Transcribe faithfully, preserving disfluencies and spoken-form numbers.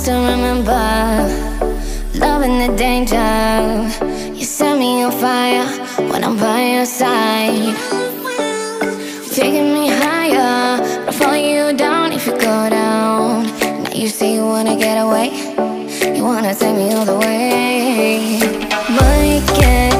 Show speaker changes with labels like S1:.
S1: still remember loving the danger. You set me on fire when I'm by your side, taking me higher, but I follow you down if you go down. Now you say you wanna get away, you wanna take me all the way. Might get